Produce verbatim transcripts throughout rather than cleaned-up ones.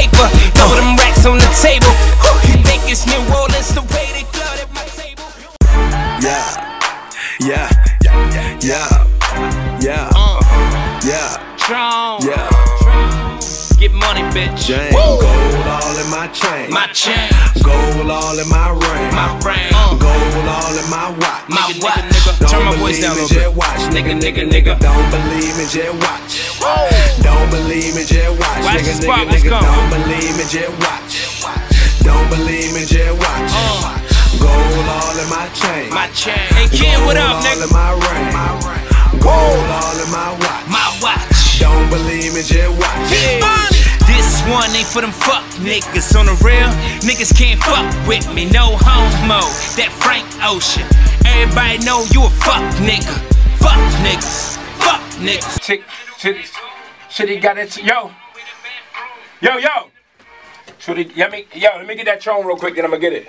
paper. Throw them racks on the table. You think it's New Orleans the way they flooded my table? Yeah, yeah, yeah, yeah, yeah, uh, yeah, Strong. yeah. Get money, bitch. Jane. Gold all in my chain. My chain. Gold all in my ring. My ring. Uh. Gold all in my watch. My nigga, watch. Nigga, nigga. Turn my voice down a little bit. Watch. Nigga, nigga, nigga. Don't believe me, just watch. Whoa. Don't believe me, just watch. Watch nigga, nigga, nigga, nigga. Go. Don't believe me, just watch. Don't believe me, just watch. Uh. Gold all in my chain. My chain. Hey kid, what up, nigga? Gold all in my ring. Gold all in my watch. My watch. Don't believe me, just watch. Yeah. This one ain't for them fuck niggas. On the real, niggas can't fuck with me. No homo, that Frank Ocean. Everybody know you a fuck nigga. Fuck niggas. Fuck niggas. Shit, shit, shit, he got it. Yo, yo, yo. Should he? Let me, yo, let me get that Tron real quick, then I'm gonna get it.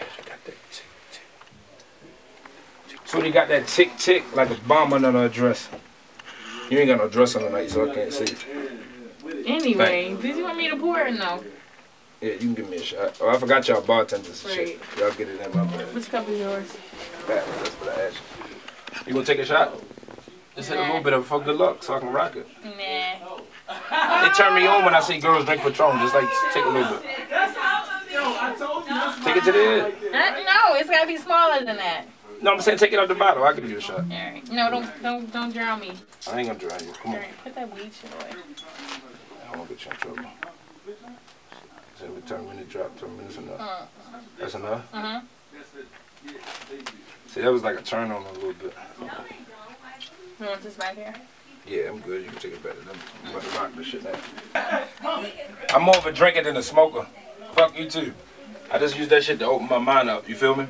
So he got that tick tick like a bomb under her dress. You ain't got no dress on tonight, so I can't see. Anyway, Thank did you want me to pour or no? Yeah, you can give me a shot. Oh, I forgot y'all bartenders and right. shit. Y'all get it in my bag. Which cup is yours? That, that's what I asked you. You gonna take a shot? Just nah. Hit a little bit of for good luck so I can rock it. Nah. They turn me on when I see girls drink Patron. Just like take a little bit. Take it to the head. Uh, no, it's gotta be smaller than that. No, I'm saying take it out the bottle. I'll give you a shot. Alright. No, don't don't don't drown me. I ain't gonna drown you. Come on. Right, put that weed shit away. I don't wanna get you in trouble. So we turn minute drop, ten minutes enough. Uh, That's enough? Uh-huh. See, that was like a turn on a little bit. You want this back here? Yeah, I'm good. You can take it back. I'm about to rock this shit now. I'm more of a drinker than a smoker. Fuck you too. I just use that shit to open my mind up. You feel me?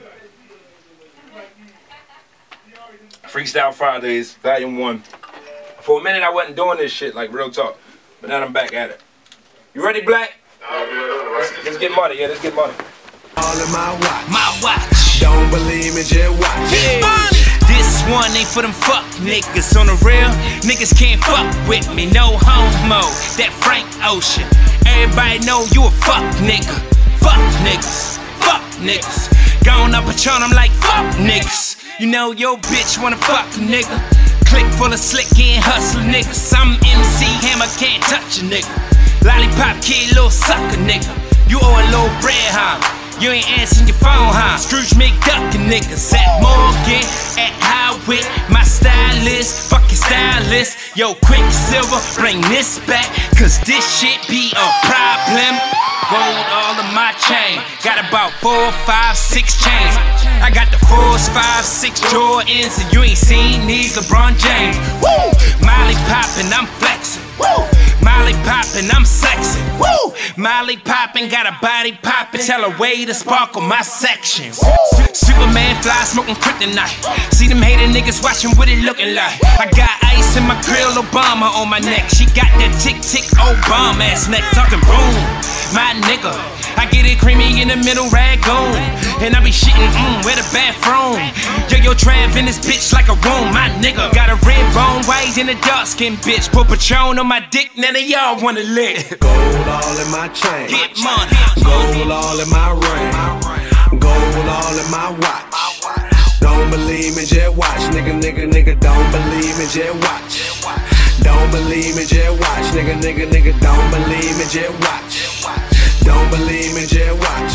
Freestyle Fridays, Volume one. For a minute, I wasn't doing this shit, like real talk. But now I'm back at it. You ready, Black? Let's, let's get money. Yeah, let's get money. All in my watch. My watch. Don't believe me, just watch. Yeah. This one ain't for them fuck niggas. On the real, niggas can't fuck with me. No homo, that Frank Ocean. Everybody know you a fuck nigga. Fuck niggas. Fuck niggas. Gone up a Patron, I'm like fuck niggas. You know your bitch wanna fuck a nigga. Click full of slick and hustle niggas. I'm M C Hammer, can't touch a nigga. Lollipop kid, little sucker nigga. You owe a little bread, huh? You ain't answering your phone, huh? Scrooge McDuck a niggas at Morgan, at Howard. My stylist, fuck your stylist. Yo, Quicksilver, bring this back, cause this shit be a problem. Gold all in my chain. Got about four, five, six chains. I got the fours, five, six Jordans, and you ain't seen these LeBron James. Woo! Molly poppin', I'm flexin'. Woo! Molly poppin', I'm sexy. Woo! Molly poppin', got a body poppin'. Tell her way to sparkle my section. Woo! Superman fly, smoking kryptonite. See them hater niggas watching what it looking like. I got ice in my grill, Obama on my neck. She got that tick tick Obama ass neck, talking boom. My nigga, I get it creamy in the middle, ragoon. And I be shitting, mmm, where the bathroom? Yo, yo, Trav in this bitch like a room. My nigga got a red bone, white and a dark skin bitch. Put Patron on my dick, none of y'all wanna live. Gold all in my chain. Get money. Gold all in my ring. Gold all in my watch. Don't believe me, just watch. Nigga, nigga, nigga, don't believe me, just watch. Don't believe me, just watch. Nigga, nigga, nigga, don't believe me, just watch. Don't believe me, just watch.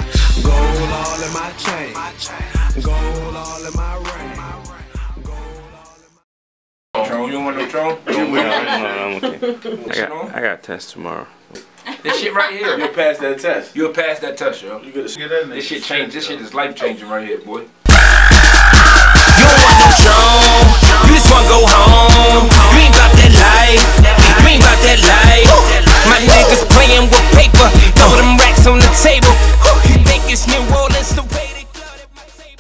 Gold all in my chain. Gold all in my ring. Gold all in my... Tron, you want no Tron? No, no, I'm okay. I got, I got a test tomorrow. This shit right here. You'll pass that test. You'll pass that test, yo. You gotta get that. This shit changed. This shit is life changing right here, boy.